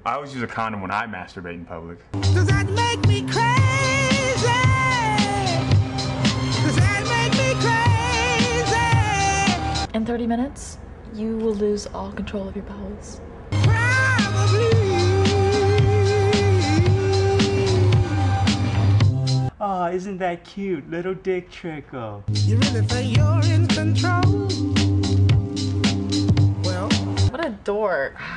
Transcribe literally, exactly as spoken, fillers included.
I always use a condom when I masturbate in public. Does that make me crazy? Does that make me crazy? In thirty minutes, you will lose all control of your bowels. Oh, isn't that cute? Little dick trickle. You really think you're in control? Well, what a dork.